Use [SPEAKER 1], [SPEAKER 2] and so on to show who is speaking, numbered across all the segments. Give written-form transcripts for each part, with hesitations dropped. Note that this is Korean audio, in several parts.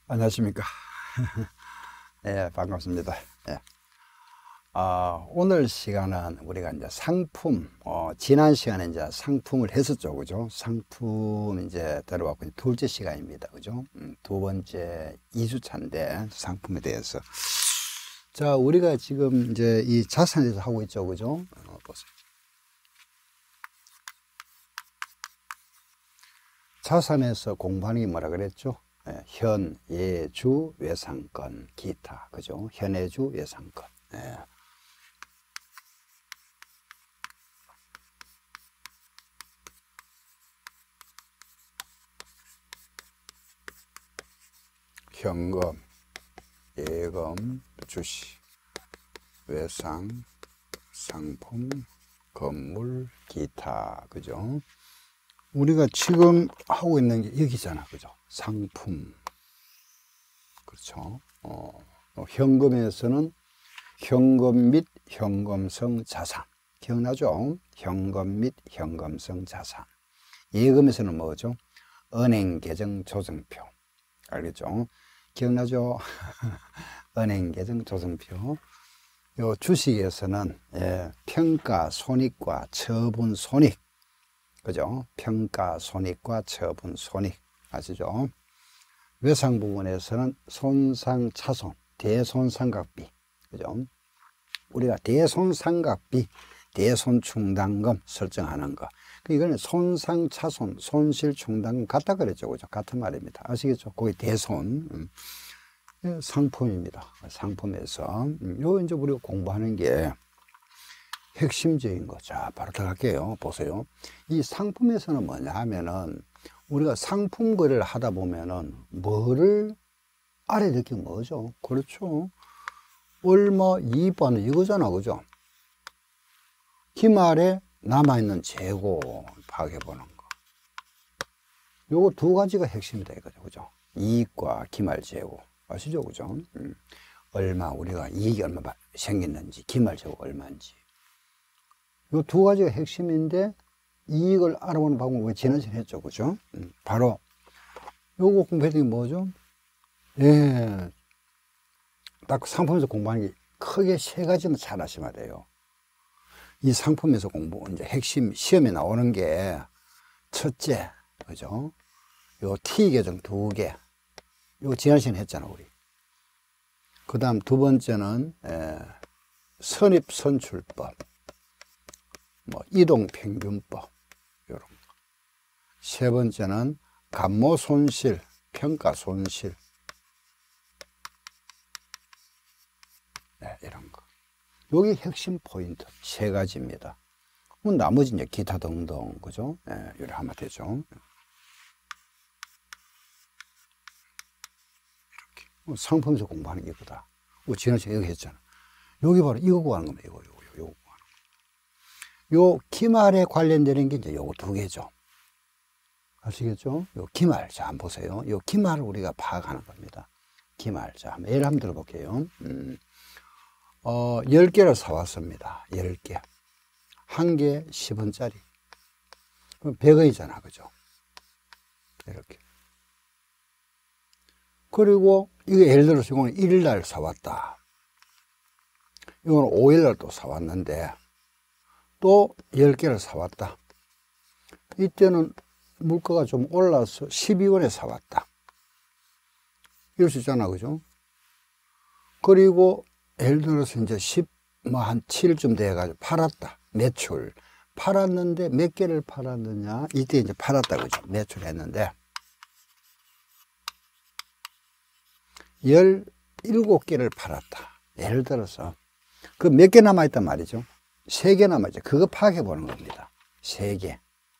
[SPEAKER 1] 안녕하십니까. 예, 반갑습니다. 예. 오늘 시간은 우리가 이제 상품, 지난 시간에 이제 상품을 했었죠. 그죠? 상품 이제 들어왔고, 둘째 시간입니다. 그죠? 두 번째 2주차인데, 상품에 대해서. 자, 우리가 지금 이제 이 자산에 대해서 하고 있죠. 그죠? 보세요. 자산에서 공부하는 게 뭐라 그랬죠? 현, 예주, 외상권, 기타. 그죠? 현예주, 외상권. 예. 현금, 예금, 주식, 외상, 상품, 건물, 기타. 그죠? 우리가 지금 하고 있는 게 여기잖아. 그죠? 상품. 그렇죠? 현금에서는 현금 및 현금성 자산. 기억나죠? 현금 및 현금성 자산. 예금에서는 뭐죠? 은행 계정 조정표. 알겠죠? 기억나죠? 은행 계정 조정표. 요 주식에서는 평가 손익과 처분 손익. 그죠? 평가 손익과 처분 손익. 아시죠? 외상 부분에서는 손상 차손, 대손상각비. 그죠? 우리가 대손상각비, 대손충당금 설정하는 거. 이거는 손상 차손, 손실 충당금 같다 그랬죠. 그죠? 같은 말입니다. 아시겠죠? 거기 대손. 상품입니다. 상품에서. 요 이제 우리가 공부하는 게 핵심적인 거. 자, 바로 들어갈게요. 보세요. 이 상품에서는 뭐냐 하면은, 우리가 상품 거래를 하다 보면은, 뭐를 알아야 될 게 뭐죠? 그렇죠. 얼마 이익 받는 이거잖아. 그죠? 기말에 남아있는 재고 파악해 보는 거. 요거 두 가지가 핵심이다. 이거죠. 그죠? 이익과 기말 재고. 아시죠? 그죠? 얼마, 우리가 이익이 얼마 생겼는지, 기말 재고가 얼마인지. 요 두 가지가 핵심인데, 이익을 알아보는 방법을 지난 시간에 했죠. 그죠? 바로, 요거 공부했던 게 뭐죠? 예. 딱 상품에서 공부하는 게 크게 세 가지만 잘 아시면 돼요. 이 상품에서 공부, 이제 핵심 시험에 나오는 게, 첫째, 그죠? 요 T 계정 두 개. 요거 지난 시간에 했잖아, 우리. 그 다음 두 번째는, 선입선출법. 이동평균법, 요런 거. 세 번째는 감모손실, 평가손실. 네, 이런 거. 여기 핵심 포인트 세 가지입니다. 나머지 이제 기타 등등, 그죠? 네, 이렇게 하면 되죠. 이렇게. 상품에서 공부하는 게 이거다. 지난 시간에 여기 했잖아. 여기 바로 이거 구하는 겁니다. 이거. 요 기말에 관련되는 게 이제 요거 두 개죠. 아시겠죠? 요 기말. 자, 한번 보세요. 요 기말을 우리가 파악하는 겁니다. 기말. 자, 예를 한번 들어볼게요. 10개를 사왔습니다. 10개. 한 개 10원짜리. 그럼 100원이잖아. 그죠? 이렇게. 그리고 이거 예를 들어서 이거는 1일날 사왔다. 이거는 5일날 또 사왔는데, 또 10개를 사왔다. 이때는 물가가 좀 올라서 12원에 사왔다. 이럴 수 있잖아. 그죠? 그리고 예를 들어서 이제 한 7일쯤 돼가지고 팔았다. 매출. 팔았는데 몇 개를 팔았느냐? 이때 이제 팔았다. 그죠? 매출했는데 17개를 팔았다. 예를 들어서. 그 몇 개 남아있단 말이죠? 3개 남아있죠. 그거 파악해 보는 겁니다. 3개.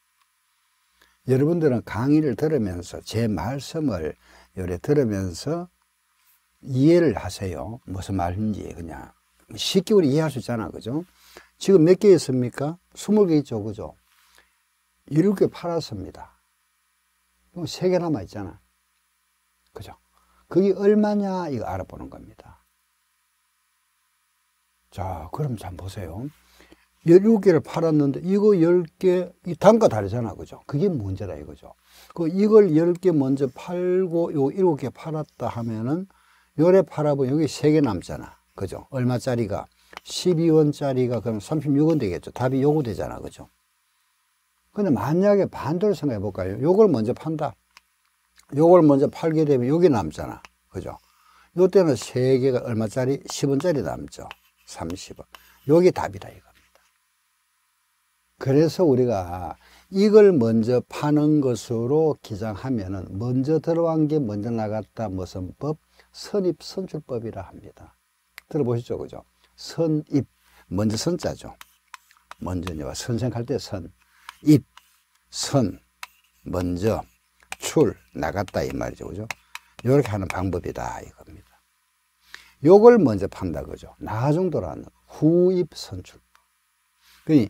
[SPEAKER 1] 여러분들은 강의를 들으면서 제 말씀을 요래 들으면서 이해를 하세요. 무슨 말인지 그냥 쉽게 우리 이해할 수 있잖아. 그죠? 지금 몇 개 있습니까? 20개 있죠. 그죠? 7개 팔았습니다. 그럼 3개 남아있잖아. 그죠? 그게 얼마냐 이거 알아보는 겁니다. 자, 그럼 잘 보세요. 17개를 팔았는데 이거 10개, 이 단가 다르잖아. 그죠? 그게 문제다 이거죠. 이걸 10개 먼저 팔고 요 7개 팔았다 하면은 요래 팔아보면 여기 3개 남잖아. 그죠? 얼마짜리가? 12원짜리가 그럼 36원 되겠죠. 답이 요거 되잖아. 그죠? 근데 만약에 반대로 생각해 볼까요? 요걸 먼저 판다. 요걸 먼저 팔게 되면 여기 남잖아. 그죠? 요때는 3개가 얼마짜리? 10원짜리 남죠. 30원. 요게 답이다 이겁니다. 그래서 우리가 이걸 먼저 파는 것으로 기장하면은 먼저 들어간 게 먼저 나갔다. 무슨 법? 선입선출법이라 합니다. 들어보시죠. 그죠? 선입. 먼저 선자죠. 먼저 이제 선생할 때 선. 입. 선. 먼저. 출. 나갔다 이 말이죠. 그죠? 이렇게 하는 방법이다 이겁니다. 요걸 먼저 판다 그죠? 나중 돌아가는 후입선출법. 그러니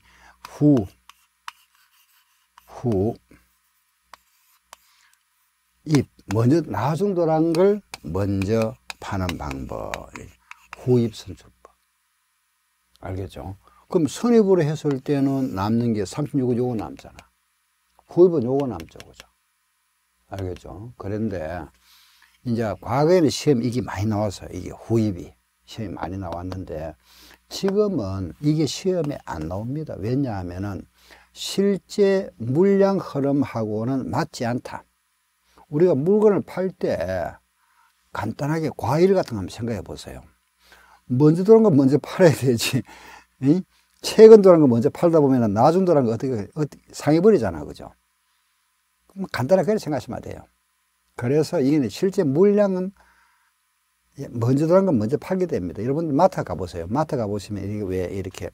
[SPEAKER 1] 입 먼저 나중 돌아간 걸 먼저 파는 방법. 후입선출법. 알겠죠? 그럼 선입으로 했을 때는 남는 게 36은 요거 남잖아. 후입은 요거 남죠. 그죠? 알겠죠? 그런데 이제 과거에는 시험 이게 많이 나와서 이게 후입이 시험이 많이 나왔는데 지금은 이게 시험에 안 나옵니다. 왜냐하면은 실제 물량 흐름하고는 맞지 않다. 우리가 물건을 팔 때 간단하게 과일 같은 거 한번 생각해 보세요. 먼저 들어온 거 먼저 팔아야 되지. 최근 들어온 거 먼저 팔다 보면 나중 들어온 거 어떻게 상해버리잖아. 그죠? 간단하게 그렇게 생각하시면 돼요. 그래서 이게 실제 물량은 먼저 들어간 건 먼저 팔게 됩니다. 여러분들 마트 가보세요. 마트 가보시면 이게 왜 이렇게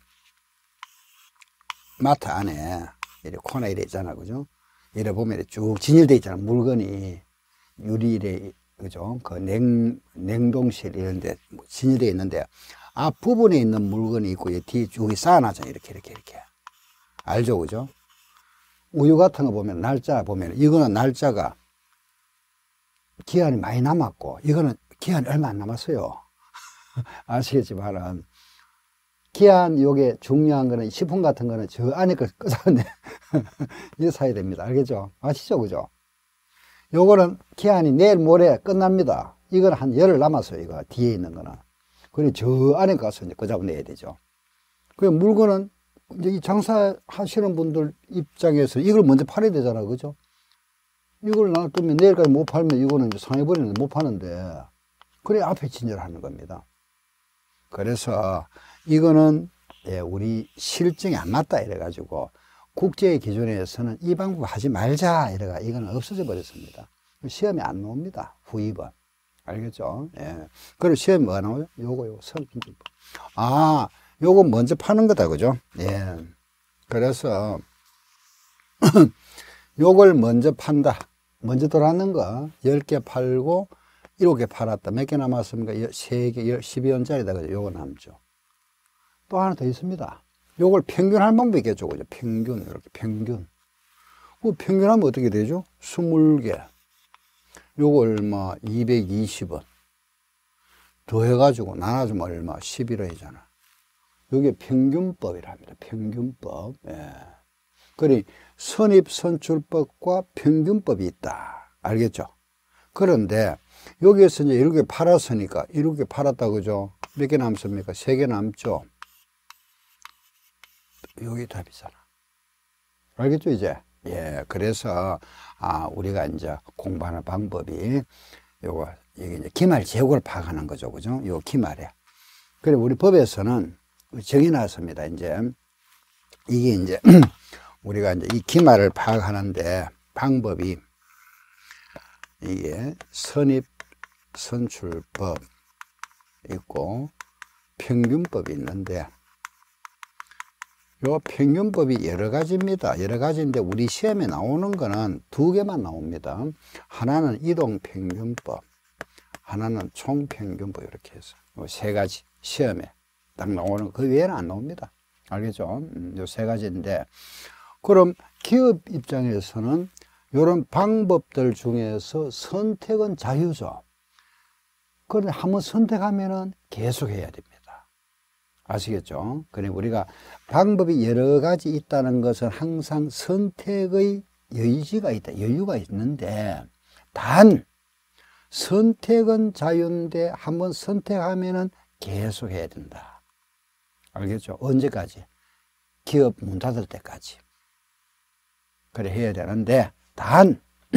[SPEAKER 1] 마트 안에 이렇게 코너 이래 있잖아. 그죠? 이래 보면 쭉 진열되어 있잖아. 물건이 유리에, 그죠? 그 냉동실 이런데 진열되어 있는데 앞부분에 있는 물건이 있고 뒤에 쭉 쌓아놨잖아. 이렇게. 알죠? 그죠? 우유 같은 거 보면 날짜 보면 이거는 날짜가 기한이 많이 남았고 이거는 기한이 얼마 안 남았어요. 아시겠지만은 기한 요게 중요한 거는 식품 같은 거는 저 안에 걸 끄자는데 이거 사야 됩니다. 알겠죠? 아시죠? 그죠? 요거는 기한이 내일 모레 끝납니다. 이건 한 열흘 남았어요. 이거 뒤에 있는 거는. 그래 저 안에 가서 이제 끄자고 내야 되죠. 그 물건은 이제 이 장사하시는 분들 입장에서 이걸 먼저 팔아야 되잖아. 그죠? 이걸 놔두면 내일까지 못 팔면 이거는 이제 상해버리는데 못 파는데 그래 앞에 진열하는 겁니다. 그래서 이거는 우리 실증이 안 맞다 이래가지고 국제의 기준에서는 이 방법 하지 말자 이래가 이거는 없어져 버렸습니다. 시험에 안 나옵니다. 후입은. 알겠죠? 예. 그리고 시험에 뭐가 나오죠? 요거 선입법. 아, 요거 먼저 파는 거다. 그죠? 예. 그래서 요걸 먼저 판다. 먼저 들어왔는 거 10개 팔고 7개 팔았다. 몇 개 남았습니까? 3개, 12원짜리다. 그죠? 요거 남죠. 또 하나 더 있습니다. 요걸 평균할 방법이 있겠죠. 그죠? 평균. 이렇게 평균. 그 평균하면 어떻게 되죠? 20개. 요거 얼마? 220원. 더 해가지고 나눠주면 얼마? 11원이잖아. 요게 평균법이랍니다. 평균법. 예. 그러니 선입선출법과 평균법이 있다. 알겠죠? 그런데 여기에서 이제 7개 팔았으니까 7개 팔았다. 그죠? 몇 개 남습니까? 3개 남죠? 여기 답이잖아. 알겠죠, 이제? 예. 그래서, 우리가 이제 공부하는 방법이 이게 이제 기말 제곱을 파악하는 거죠. 그죠? 요 기말에. 그래, 우리 법에서는 정해놨습니다. 이제, 이게 이제, 우리가 이제 이 기말을 파악하는데 방법이 이게 선입선출법 있고 평균법이 있는데 요 평균법이 여러 가지입니다. 여러 가지인데 우리 시험에 나오는 거는 2개만 나옵니다. 하나는 이동평균법, 하나는 총평균법 이렇게 해서 요 3가지 시험에 딱 나오는 그 외에는 안 나옵니다. 알겠죠? 요 3가지인데 그럼 기업 입장에서는 이런 방법들 중에서 선택은 자유죠. 그런데 한번 선택하면은 계속 해야 됩니다. 아시겠죠? 그러니 우리가 방법이 여러 가지 있다는 것은 항상 선택의 여유가 있는데, 단 선택은 자유인데 한번 선택하면은 계속 해야 된다. 알겠죠? 언제까지? 기업 문 닫을 때까지. 그래 해야 되는데, 단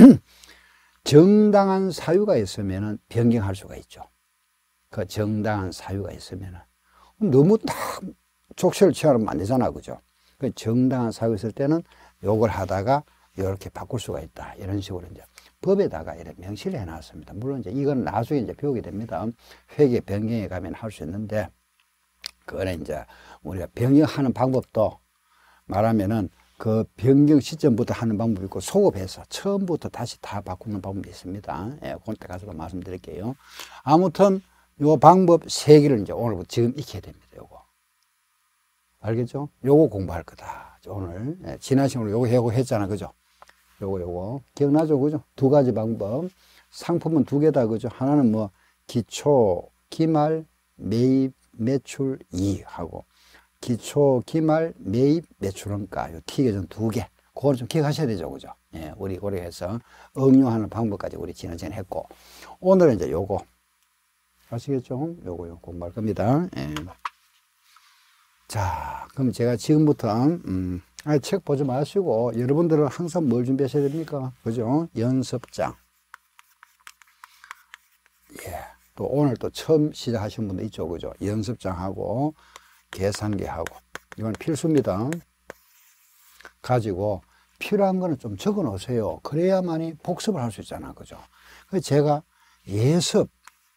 [SPEAKER 1] 정당한 사유가 있으면은 변경할 수가 있죠. 그 정당한 사유가 있으면은. 너무 딱 족쇄를 취하면 안 되잖아, 그죠? 그 정당한 사유가 있을 때는 요걸 하다가 이렇게 바꿀 수가 있다. 이런 식으로 이제 법에다가 이렇게 명시를 해놨습니다. 물론 이제 이건 나중에 이제 배우게 됩니다. 회계 변경에 가면 할 수 있는데, 그거는 이제 우리가 변경하는 방법도 말하면은 그 변경 시점부터 하는 방법이 있고, 소급해서 처음부터 다시 다 바꾸는 방법이 있습니다. 예, 그때 가서도 말씀드릴게요. 아무튼 요 방법 3개를 이제 오늘부터 지금 익혀야 됩니다. 요거 알겠죠? 요거 공부할 거다. 오늘 예, 지난 시간에 요거 했잖아, 그죠? 요거 기억나죠, 그죠? 2가지 방법. 상품은 2개다, 그죠? 하나는 뭐 기초, 기말, 매입, 매출 2 하고, 기초, 기말, 매입, 매출원가, 요 T계정 2개. 그걸 좀 기억하셔야 되죠, 그죠? 예, 우리 고려해서 응용하는 방법까지 우리 지난 시간에 했고, 오늘은 이제 요거 아시겠죠? 요거 공부할 겁니다. 예. 자, 그럼 제가 지금부터 책 보지 마시고 여러분들은 항상 뭘 준비하셔야 됩니까? 그죠? 연습장. 예. 또 오늘 또 처음 시작하신 분도 있죠, 그죠? 연습장하고 계산기하고 이건 필수입니다. 가지고 필요한 거는 좀 적어 놓으세요. 그래야만이 복습을 할 수 있잖아, 그죠? 그래서 제가 예습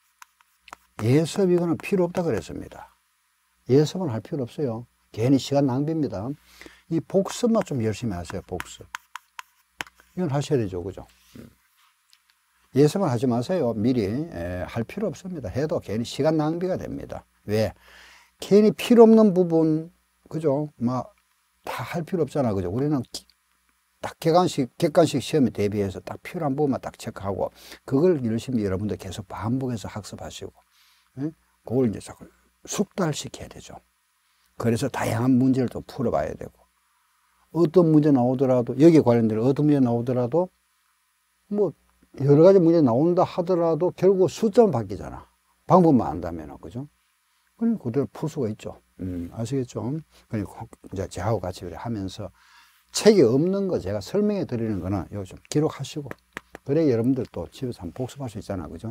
[SPEAKER 1] 이거는 필요 없다 그랬습니다. 예습은 할 필요 없어요. 괜히 시간 낭비입니다. 이 복습만 좀 열심히 하세요. 복습. 이건 하셔야 되죠, 그죠? 예습은 하지 마세요. 미리 할 필요 없습니다. 해도 괜히 시간 낭비가 됩니다. 왜? 괜히 필요 없는 부분, 그죠? 막 다 할 필요 없잖아, 그죠? 우리는 딱 객관식 시험에 대비해서 딱 필요한 부분만 딱 체크하고, 그걸 열심히 여러분들 계속 반복해서 학습하시고, 예? 그걸 이제 자꾸 숙달시켜야 되죠. 그래서 다양한 문제를 또 풀어봐야 되고, 어떤 문제 나오더라도, 여기에 관련된 어떤 문제 나오더라도, 뭐, 여러 가지 문제 나온다 하더라도 결국 숫자만 바뀌잖아. 방법만 안다면, 그죠? 그럼 그대로 풀 수가 있죠. 아시겠죠? 그러니까 이제 저하고 같이 하면서 책이 없는 거 제가 설명해 드리는 거는 이거 좀 기록하시고, 그래 여러분들 또 집에서 한번 복습할 수 있잖아, 그죠?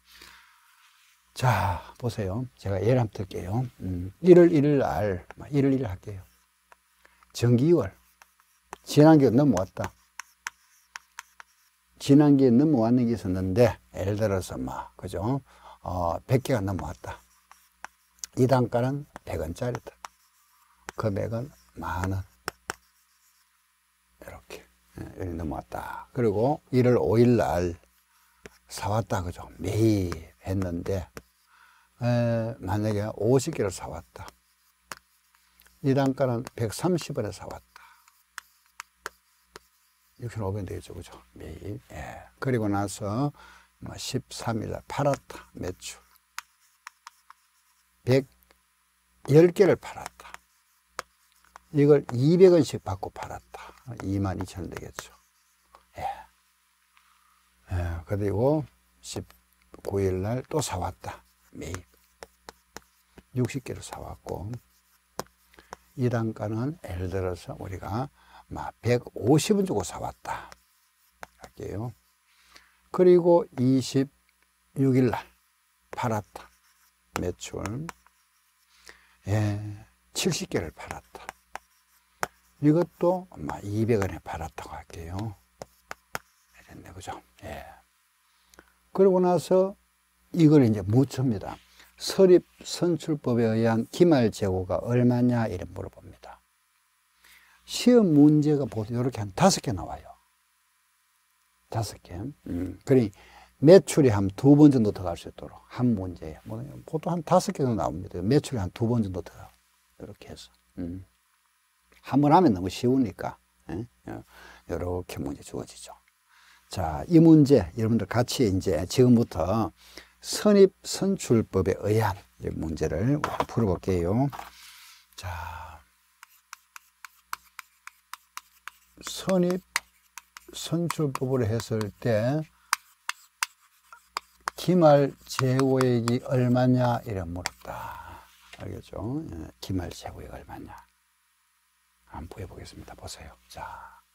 [SPEAKER 1] 자, 보세요. 제가 예를 한번 들게요. 1월 1일 날, 1월 1일 할게요. 정기월. 지난기에 넘어왔다. 지난기에 넘어왔는 게 있었는데, 예를 들어서 그죠? 100개가 넘어왔다. 이 단가는 100원짜리다. 금액은 10,000원. 이렇게 넘어왔다. 그리고 1월 5일 날 사왔다, 그죠? 매일 했는데, 만약에 50개를 사왔다. 이 단가는 130원에 사왔다. 6,500원 되겠죠, 그죠? 매일. 예. 그리고 나서 13일 날 팔았다. 매출 110개를 팔았다. 이걸 200원씩 받고 팔았다. 22,000원 되겠죠. 예. 예. 그리고 19일 날 또 사왔다. 매일 60개를 사왔고, 이 단가는 예를 들어서 우리가 150원 주고 사왔다 할게요. 그리고 26일 날 팔았다. 매출 70개를 팔았다. 이것도 200원에 팔았다고 할게요. 됐네, 그죠? 예. 그러고 나서 이걸 이제 묻힙니다. 설립 선출법에 의한 기말 재고가 얼마냐 이래 물어봅니다. 시험 문제가 보통 이렇게 한 5개 나와요. 5개. 그러니 매출이 한 2번 정도 더 갈 수 있도록 한 문제에 보통 한 5개 정도 나옵니다. 매출이 한 2번 정도 더 이렇게 해서 한 번 하면 너무 쉬우니까 이렇게 문제 주어지죠. 자, 이 문제 여러분들 같이 이제 지금부터 선입선출법에 의한 문제를 풀어볼게요. 자, 선입선출법으로 했을 때 기말 재고액이 얼마냐 이래 물었다. 알겠죠? 기말 재고액 얼마냐. 한번 구해보겠습니다. 보세요. 자,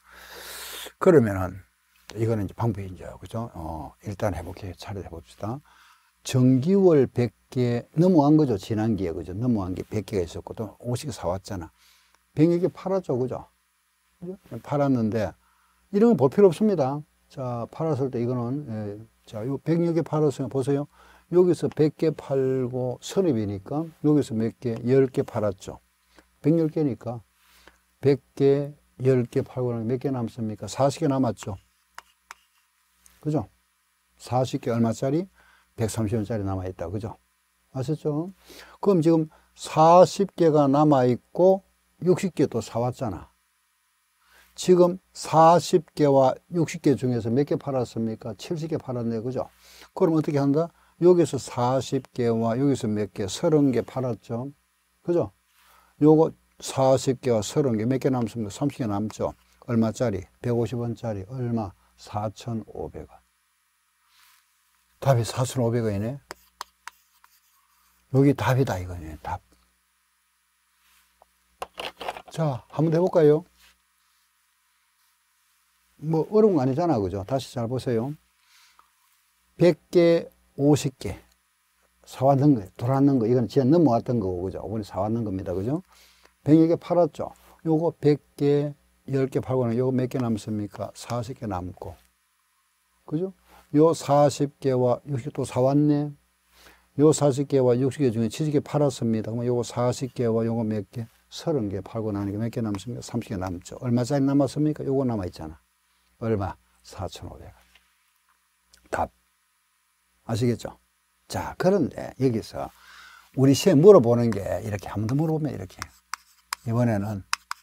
[SPEAKER 1] 그러면은 이거는 이제 방법이 이제 그죠? 일단 해볼게요. 차례 해봅시다. 정기월 100개 넘어간 거죠. 지난기에 그죠? 넘어간 게 100개가 있었고 또 50개 사왔잖아. 100개 팔았죠. 그죠? 팔았는데 이런 건 볼 필요 없습니다. 자, 팔았을 때 이거는 자, 요 100개 팔았으면 보세요. 여기서 100개 팔고 선입이니까 여기서 몇 개? 10개 팔았죠. 110개니까 100개, 10개 팔고 나면 몇 개 남습니까? 40개 남았죠. 그죠? 40개 얼마짜리? 130원짜리 남아있다. 그죠? 아셨죠? 그럼 지금 40개가 남아있고 60개 또 사왔잖아. 지금 40개와 60개 중에서 몇 개 팔았습니까? 70개 팔았네. 그죠? 그럼 어떻게 한다? 여기서 40개와 여기서 몇 개? 30개 팔았죠. 그죠? 요거 40개와 30개 몇 개 남습니까? 30개 남죠. 얼마짜리? 150원짜리. 얼마? 4,500원. 답이 4,500원이네. 여기 답이다 이거네. 답. 자, 한번 해볼까요? 뭐 어려운 거 아니잖아. 그죠? 다시 잘 보세요. 100개, 50개 사왔는 거, 돌았는 거, 이건 진짜 넘어왔던 거고, 그죠? 이번에 사왔는 겁니다. 그죠? 100개 팔았죠? 요거 100개, 10개 팔고는 요거 몇 개 남습니까? 40개 남고. 그죠? 요 40개와 60개 또 사왔네. 요 40개와 60개 중에 70개 팔았습니다. 그러면 요거 40개와 요거 몇 개? 30개 팔고 나니까 몇 개 남습니까? 30개 남죠. 얼마짜리 남았습니까? 요거 남아있잖아. 얼마? 4,500원. 답. 아시겠죠? 자, 그런데 여기서 우리 시험 물어보는 게 이렇게 한 번 더 물어보면 이렇게. 이번에는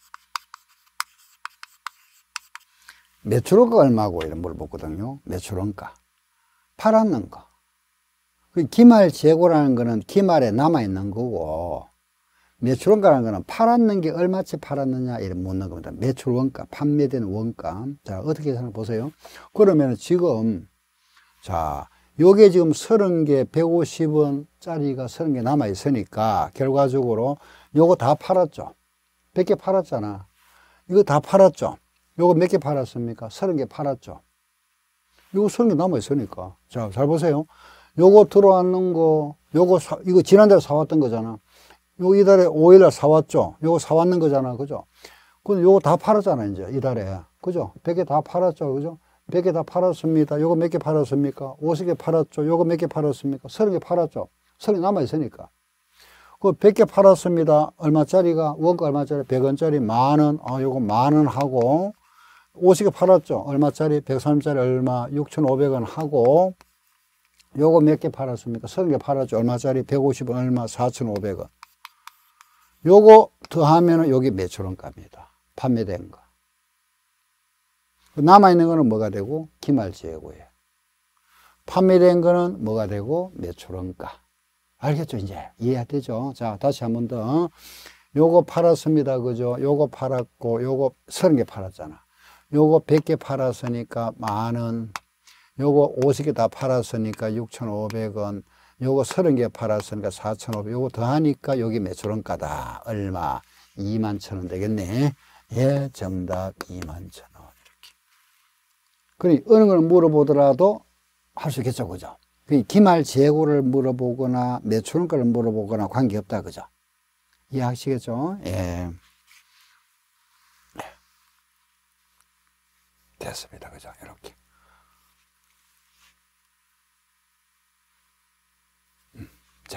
[SPEAKER 1] 매출원가 얼마고 이런 물어보거든요. 매출원가. 팔았는 거. 기말 재고라는 거는 기말에 남아있는 거고, 매출원가라는 거는 팔았는 게 얼마치 팔았느냐 이런 묻는 겁니다. 매출원가, 판매된 원가. 자, 어떻게 계산을 보세요. 그러면 지금, 자, 요게 지금 30개, 150원짜리가 30개 남아있으니까, 결과적으로 요거 다 팔았죠. 100개 팔았잖아. 이거 다 팔았죠. 요거 몇 개 팔았습니까? 30개 팔았죠. 요거 30개 남아있으니까. 자, 잘 보세요. 요거 들어왔는 거, 이거 지난달에 사왔던 거잖아. 요 이달에 5일날 사왔죠. 요거 사왔는 거잖아. 그죠? 근데 요거 다 팔았잖아, 이제, 이달에. 그죠? 100개 다 팔았죠. 그죠? 100개 다 팔았습니다. 요거 몇 개 팔았습니까? 50개 팔았죠. 요거 몇 개 팔았습니까? 30개 팔았죠. 30개 남아있으니까. 그 100개 팔았습니다. 얼마짜리가? 원가 얼마짜리? 100원짜리 만원. 요거 만원 하고, 50개 팔았죠. 얼마짜리? 130짜리 얼마? 6,500원 하고, 요거 몇 개 팔았습니까? 30개 팔았죠. 얼마짜리? 150원 얼마? 4,500원. 요거 더하면은 여기 매출원가입니다. 판매된 거. 남아있는 거는 뭐가 되고? 기말재고예요. 판매된 거는 뭐가 되고? 매출원가. 알겠죠? 이제 이해되죠? 자, 다시 한 번 더. 요거 팔았습니다. 그죠? 요거 팔았고, 요거 30개 팔았잖아. 요거 100개 팔았으니까 만원. 요거 50개 다 팔았으니까 6,500원. 요거 30개 팔았으니까 4,500원. 요거 더하니까 여기 매출원가다. 얼마? 21,000원 되겠네. 예, 정답 21,000원. 이렇게. 그러니 어느 걸 물어보더라도 할 수 있겠죠. 그죠? 기말 재고를 물어보거나 매출원가를 물어보거나 관계없다. 그죠? 이해하시겠죠? 예. 됐습니다. 그죠? 이렇게. 자,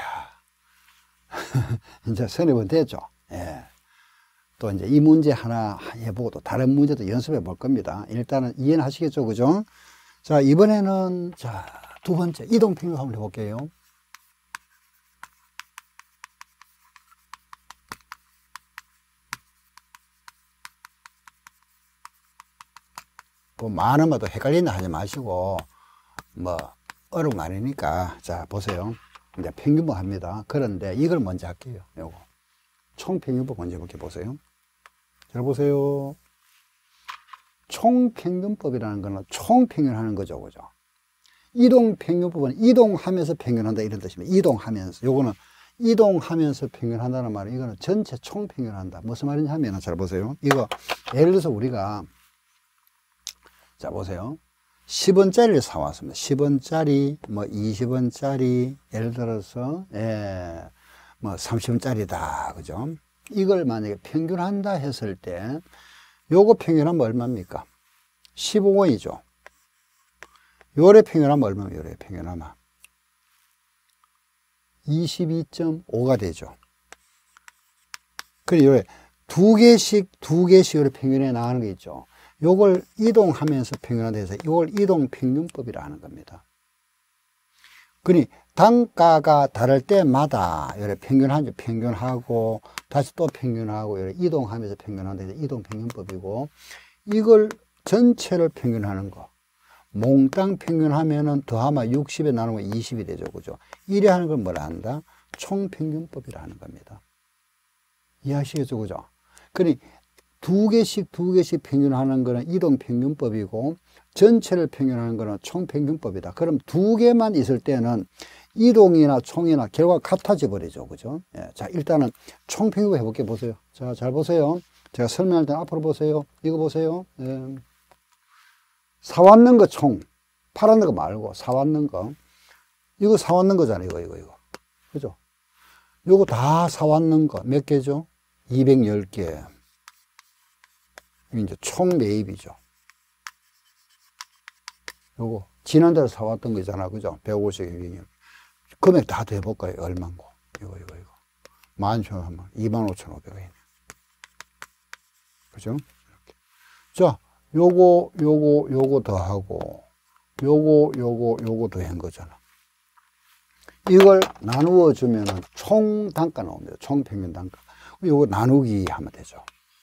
[SPEAKER 1] 이제 선입은 됐죠? 예. 또 이제 이 문제 하나 해보고 또 다른 문제도 연습해 볼 겁니다. 일단은 이해는 하시겠죠? 그죠? 자, 이번에는, 자, 두 번째, 이동평균 한번 해볼게요. 뭐, 많은 것도 헷갈린다 하지 마시고, 뭐, 어려운 말이니까 자 보세요. 이제 평균법 합니다. 그런데 이걸 먼저 할게요. 요거 총평균법 먼저 볼게 보세요. 잘 보세요. 총평균법이라는 거는 총평균하는 거죠, 그죠? 이동평균법은 이동하면서 평균한다 이런 뜻입니다. 이동하면서. 요거는 이동하면서 평균한다는 말은 이거는 전체 총평균한다. 무슨 말이냐 하면은 잘 보세요. 이거 예를 들어서 우리가 자 보세요. 10원짜리를 사왔습니다. 10원짜리, 뭐 20원짜리, 예를 들어서 뭐 30원짜리다, 그죠? 이걸 만약에 평균한다 했을 때 요거 평균하면 얼마입니까? 15원이죠. 요래 평균하면 얼마입니까? 요래 평균하면 22.5가 되죠. 그리고 요래 두 개씩 요래 평균해 나가는 게 있죠. 요걸 이동하면서 평균한다 해서 이걸 이동평균법이라 하는 겁니다. 그러니 단가가 다를 때마다 요래 평균하고 다시 또 평균하고 요래 이동하면서 평균한다 해서 이동평균법이고, 이걸 전체를 평균하는 거 몽땅 평균하면은 더하면 60에 나누면 20이 되죠, 그죠? 이래 하는 걸 뭐라 한다? 총평균법이라 하는 겁니다. 이해하시겠죠, 그죠? 그러니 두 개씩 평균하는 거는 이동평균법이고, 전체를 평균하는 거는 총평균법이다. 그럼 두 개만 있을 때는 이동이나 총이나 결과가 같아져 버리죠, 그죠? 예, 자, 일단은 총평균법 해볼게 보세요. 자, 잘 보세요. 제가 설명할 때 앞으로 보세요. 이거 보세요. 예. 사왔는 거 총, 팔았는 거 말고 사왔는 거. 이거 사왔는 거잖아요, 이거. 그죠? 요거 다 사왔는 거 몇 개죠? 210개. 이제 총 매입이죠. 요거 지난달에 사왔던 거잖아, 그죠? 150개. 금액 다 대볼까요? 얼마인고? 이거. 11,000원, 25,500원. 그죠? 이렇게. 자, 요거 더하고, 요거 더한 거잖아. 이걸 나누어 주면은 총 단가 나옵니다. 총 평균 단가. 요거 나누기 하면 되죠.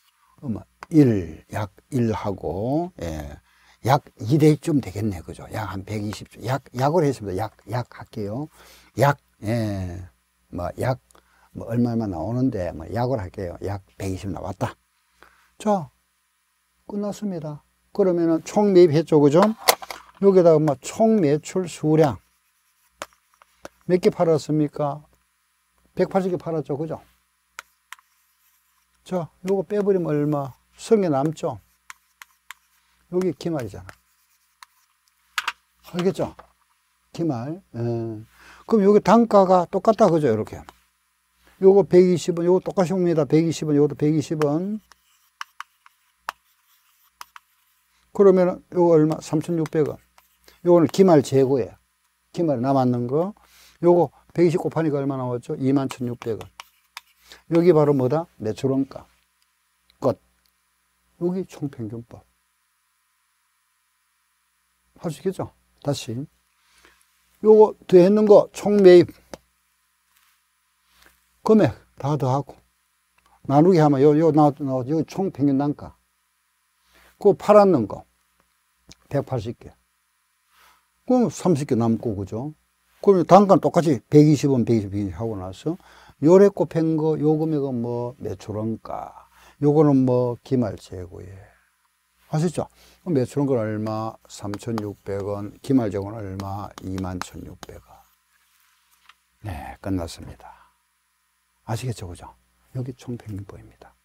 [SPEAKER 1] 약 1하고, 예. 약 2대쯤 되겠네. 그죠? 약 한 120점. 약으로 했습니다. 약 할게요. 예. 뭐 얼마만 나오는데, 뭐 약으로 할게요. 약 120 나왔다. 자, 끝났습니다. 그러면은 총 매입했죠. 그죠? 여기다가 뭐 총 매출 수량. 몇 개 팔았습니까? 180개 팔았죠. 그죠? 자, 요거 빼버리면 얼마? 성에 남죠? 여기 기말이잖아. 알겠죠? 기말. 예. 그럼 여기 단가가 똑같다. 그죠? 이렇게. 요거 120원, 요거 똑같이 옵니다. 120원, 요것도 120원. 그러면 요거 얼마? 3,600원. 요거는 기말 재고예요. 기말에 남았는 거. 요거 120 곱하니까 얼마 나왔죠? 21,600원. 여기 바로 뭐다? 매출원가. 끝. 여기 총평균법. 할 수 있겠죠? 다시. 요거 더했는 거 총매입. 금액 다 더하고. 나누기 하면 요 나왔죠? 여기 총평균 단가. 그거 팔았는 거. 180개. 그럼 30개 남고, 그죠? 그러면 단가는 똑같이 120원, 120원 하고 나서, 요래 곱한 거, 요 금액은 뭐, 매출원가. 요거는 뭐, 기말 재고에. 아시죠? 매출원가는 얼마? 3,600원. 기말 재고는 얼마? 21,600원. 네, 끝났습니다. 아시겠죠? 그죠? 여기 총평균법입니다.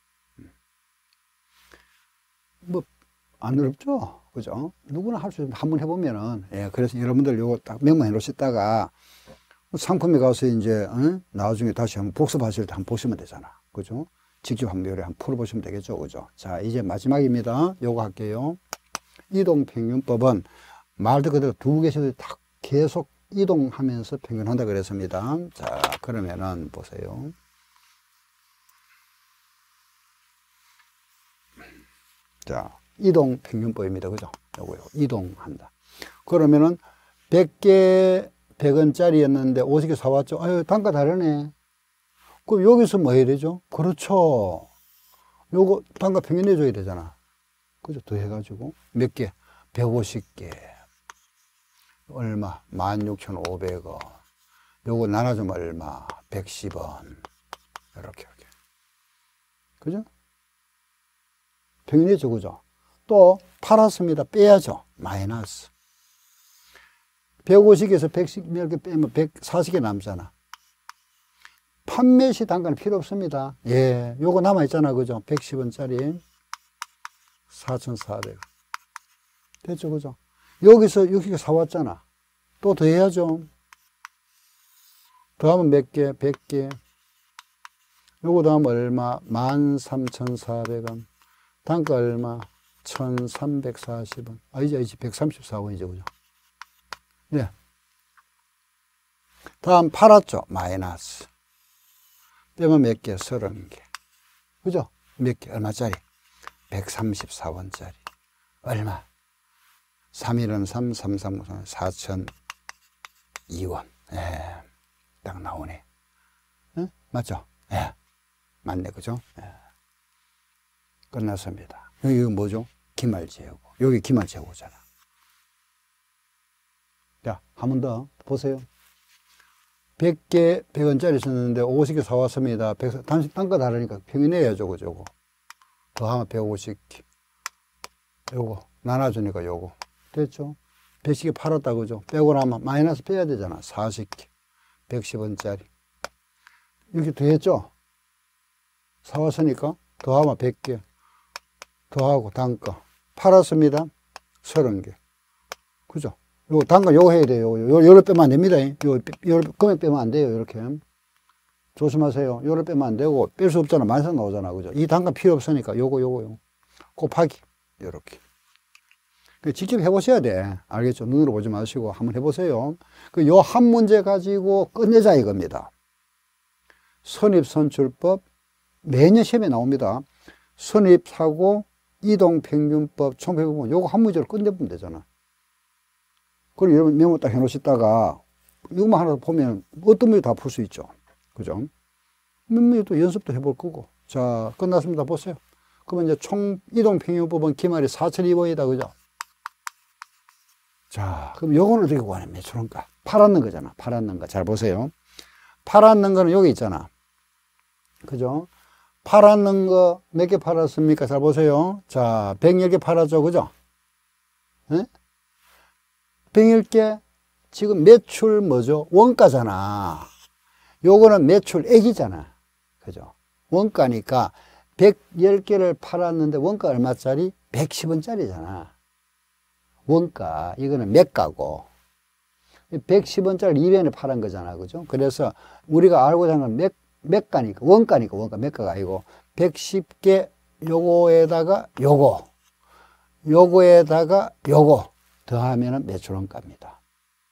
[SPEAKER 1] 뭐, 안 어렵죠? 그죠? 누구나 할 수 있는, 한번 해보면은, 예, 그래서 여러분들 요거 딱 명만 해놓으시다가, 상품에 가서 이제, 나중에 다시 한번 복습하실 때 한번 보시면 되잖아. 그죠? 직접 한번 요래 한번 풀어보시면 되겠죠? 그죠? 자, 이제 마지막입니다. 요거 할게요. 이동평균법은 말도 그대로 두 개씩 딱 계속 이동하면서 평균한다 그랬습니다. 자, 그러면은 보세요. 자, 이동평균법입니다. 그죠? 요거요. 이동한다. 그러면은 100개 100원짜리였는데 50개 사왔죠. 아유, 단가 다르네. 그럼 여기서 뭐 해야 되죠? 그렇죠. 요거 단가 평균 내줘야 되잖아. 그죠? 더 해가지고. 몇 개? 150개. 얼마? 16,500원. 요거 나눠주면 얼마? 110원. 이렇게. 그죠? 평균이죠, 그죠? 또, 팔았습니다. 빼야죠. 마이너스. 150에서 110 이렇게 빼면 140개 남잖아. 판매 시 단가는 필요 없습니다. 예, 요거 남아있잖아, 그죠? 110원짜리. 4,400원. 됐죠, 그죠? 여기서 60개 사왔잖아. 또 더해야죠. 더하면 몇 개? 100개. 요거 더하면 얼마? 13,400원. 단가 얼마? 1,340원. 이제 134원이죠, 그죠? 네. 다음 팔았죠? 마이너스. 빼면 몇 개? 30개. 그죠? 몇 개? 얼마짜리? 134원짜리. 얼마? 3일은 3, 3, 3, 4,002원. 예. 딱 나오네. 예? 맞죠? 예. 맞네, 그죠? 예. 끝났습니다. 여기 뭐죠? 기말재고. 여기 기말재고잖아. 자, 한 번 더 보세요. 100개 100원짜리 썼는데 50개 사왔습니다. 단가 다르니까 평균해야죠, 그죠? 더하면 150개. 요거 나눠주니까 요거 됐죠? 110개 팔았다, 그죠? 빼고 나면 마이너스 빼야 되잖아. 40개 110원짜리 이렇게 더했죠? 사왔으니까 더하면 100개 더하고 단가 팔았습니다. 30개 그죠? 요거 단가 요거 해야 돼요. 요를 빼면 안 됩니다. 요 금액 빼면 안 돼요. 이렇게 조심하세요. 요를 빼면 안 되고 뺄 수 없잖아. 마이너스 나오잖아, 그죠? 이 단가 필요 없으니까 요거 곱하기 요렇게. 직접 해보셔야 돼. 알겠죠? 눈으로 보지 마시고 한번 해보세요. 요 한 문제 가지고 끝내자 이겁니다. 선입선출법 매년 시험에 나옵니다. 선입사고, 이동평균법, 총평균법 요거 한 문제로 끝내보면 되잖아. 그리고 여러분 메모 딱 해놓으시다가 이것만 하나 보면 어떤 문제 다 풀 수 있죠. 그죠? 몇 문제 또 연습도 해볼 거고. 자, 끝났습니다. 보세요. 그러면 이제 총 이동평균법은 기말이 4,002원이다. 그죠? 자, 그럼 요거는 어떻게 구하냐면 매출원가. 팔았는 거잖아. 팔았는 거. 잘 보세요. 팔았는 거는 여기 있잖아. 그죠? 팔았는 거 몇 개 팔았습니까? 잘 보세요. 자, 110개 팔았죠. 그죠? 네? 110개 지금 매출 뭐죠? 원가잖아. 요거는 매출액이잖아. 그죠? 원가니까 110개를 팔았는데 원가 얼마짜리? 110원짜리잖아. 원가. 이거는 매가고. 110원짜리 200원에 팔은 거잖아. 그죠? 그래서 우리가 알고자 하는 건 매가니까, 원가니까, 매가가 아니고, 110개 요거에다가 요거에다가 요거 더하면은 매출원가입니다.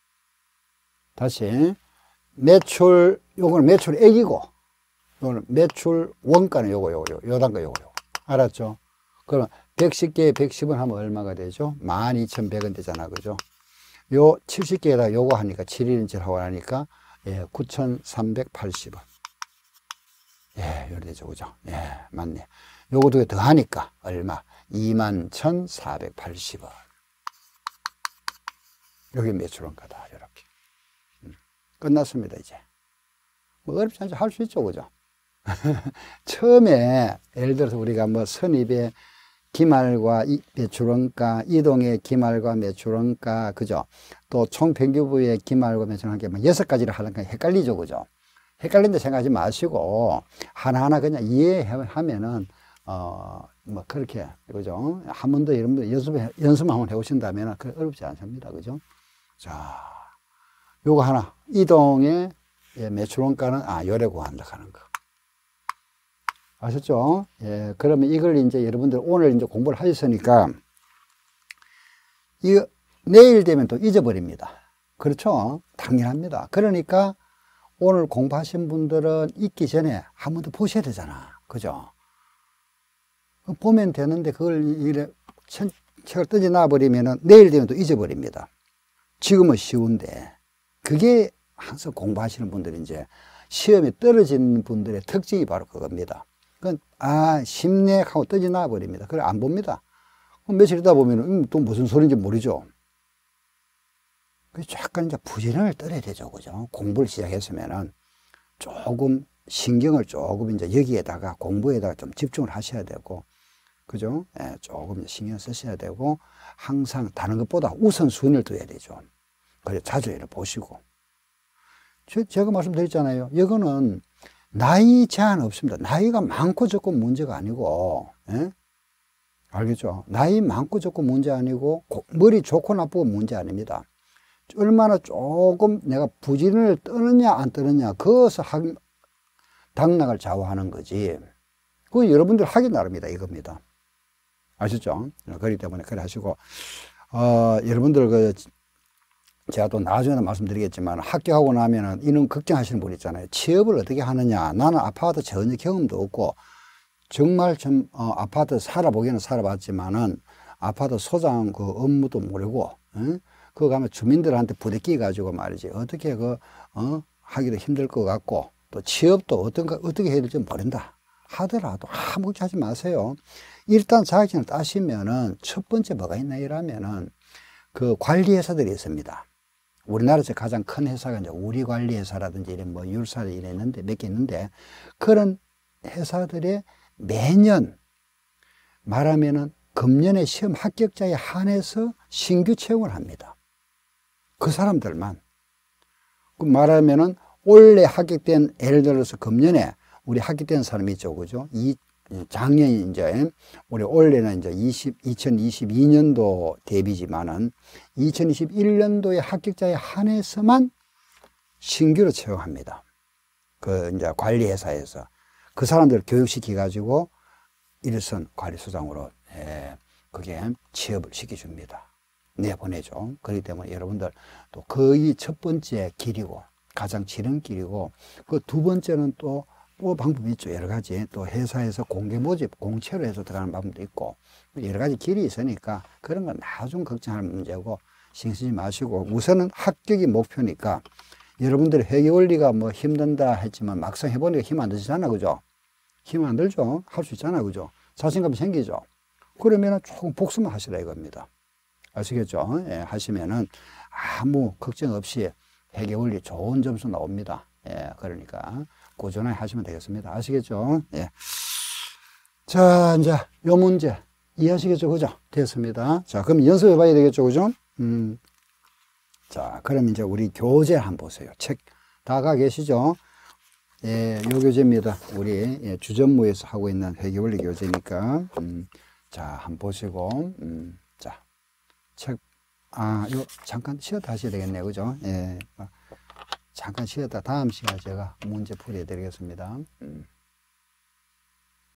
[SPEAKER 1] 다시. 요거는 매출액이고, 요거는 매출 원가는 요 단가 요거. 알았죠? 그럼 110개에 110원 하면 얼마가 되죠? 12,100원 되잖아. 그죠? 요 70개에다 요거 하니까 7일인치 하고 하니까 9,380원. 예, 요래 되죠. 그죠? 예, 맞네. 요거 두 개 더 하니까 얼마? 21,480원. 여기 매출원가다. 이렇게. 끝났습니다, 이제. 뭐 어렵지 않죠? 할 수 있죠. 그죠? 처음에 예를 들어서 우리가 뭐 선입의 기말과 매출원가, 이동의 기말과 매출원가, 그죠? 또 총평균부의 기말과 매출원가, 6가지를 하니까 헷갈리죠. 그죠? 헷갈린다 생각하지 마시고, 하나하나 그냥 이해하면은, 뭐, 그렇게, 그죠? 한 번 더 여러분들 연습 한번 해오신다면, 어렵지 않습니다. 그죠? 자, 요거 하나. 이동의 매출원가는, 요래 구한다 하는 거. 아셨죠? 예, 그러면 이걸 이제 여러분들 오늘 이제 공부를 하셨으니까, 이거 내일 되면 또 잊어버립니다. 그렇죠? 당연합니다. 그러니까 오늘 공부하신 분들은 잊기 전에 한 번 더 보셔야 되잖아. 그죠? 보면 되는데 그걸 책을 던져 놔버리면은 내일 되면 또 잊어버립니다. 지금은 쉬운데, 그게 항상 공부하시는 분들이 이제 시험에 떨어지는 분들의 특징이 바로 그겁니다. 쉽네 하고 던져 놔버립니다. 그래, 안 봅니다. 며칠 있다 보면 또 무슨 소리인지 모르죠. 약간 이제 부지런을 떨어야 되죠. 그죠? 공부를 시작했으면은 조금 신경을 조금 이제 여기에다가 공부에다가 좀 집중을 하셔야 되고, 그죠? 예, 조금 신경 쓰셔야 되고, 항상 다른 것보다 우선순위를 둬야 되죠. 그래, 자주 보시고. 제가 말씀드렸잖아요. 이거는 나이 제한 없습니다. 나이가 많고 적고 문제가 아니고, 예? 알겠죠? 나이 많고 적고 문제 아니고, 머리 좋고 나쁘고 문제 아닙니다. 얼마나 조금 내가 부지런을 떠느냐 안 떠느냐, 그것을 당락을 좌우하는 거지. 그거 여러분들 하기 나름이다, 이겁니다. 아시죠? 그렇기 때문에 그래 하시고, 여러분들 제가 또 나중에 말씀드리겠지만, 합격하고 나면은 이런 걱정하시는 분 있잖아요. 취업을 어떻게 하느냐. 나는 아파트 전혀 경험도 없고, 정말 좀, 아파트 살아보기는 살아봤지만은, 아파트 소장 그 업무도 모르고, 그거 가면 주민들한테 부대끼 가지고 말이지. 어떻게 하기도 힘들 것 같고, 또 취업도 어떻게 해야 될지 모른다 하더라도 아무 걱정 하지 마세요. 일단 자격증을 따시면은 첫 번째 뭐가 있나 이러면은 그 관리회사들이 있습니다. 우리나라에서 가장 큰 회사가 이제 우리관리회사라든지 이런 뭐 율사를 이랬는데 몇 개 있는데, 그런 회사들이 매년 말하면은 금년에 시험 합격자에 한해서 신규 채용을 합니다. 그 사람들만. 그 말하면은 올해 합격된, 예를 들어서 금년에 우리 합격된 사람이 있죠. 그죠? 작년이 이제, 우리 올해는 이제 2022년도 대비지만은 2021년도에 합격자에 한해서만 신규로 채용합니다. 그 이제 관리회사에서. 그 사람들 교육시켜가지고 일선 관리소장으로, 그게 취업을 시켜줍니다. 내보내죠. 그렇기 때문에 여러분들 또 거의 첫 번째 길이고, 가장 지름길이고, 그 두 번째는 또 방법이 있죠. 여러 가지. 또 회사에서 공개 모집, 공채로 해서 들어가는 방법도 있고, 여러 가지 길이 있으니까 그런 건 나중 걱정할 문제고, 신경 쓰지 마시고, 우선은 합격이 목표니까, 여러분들이 회계 원리가 뭐 힘든다 했지만 막상 해보니까 힘 안 드시잖아. 그죠? 힘 안 들죠? 할 수 있잖아. 그죠? 자신감이 생기죠? 그러면은 조금 복습만 하시라 이겁니다. 아시겠죠? 예, 하시면은 아무 걱정 없이 회계 원리 좋은 점수 나옵니다. 예, 그러니까 꾸준히 하시면 되겠습니다. 아시겠죠? 예. 자, 이제 요 문제 이해하시겠죠? 그죠? 됐습니다. 자, 그럼 연습해 봐야 되겠죠? 그죠? 자, 그럼 이제 우리 교재 한번 보세요. 책 다가 계시죠? 예, 요 교재입니다. 우리 주전무에서 하고 있는 회계원리 교재니까. 자, 한번 보시고, 자, 책, 요 잠깐 쉬었다 하셔야 되겠네요. 그죠? 예, 잠깐 쉬었다 다음 시간에 제가 문제 풀이해 드리겠습니다.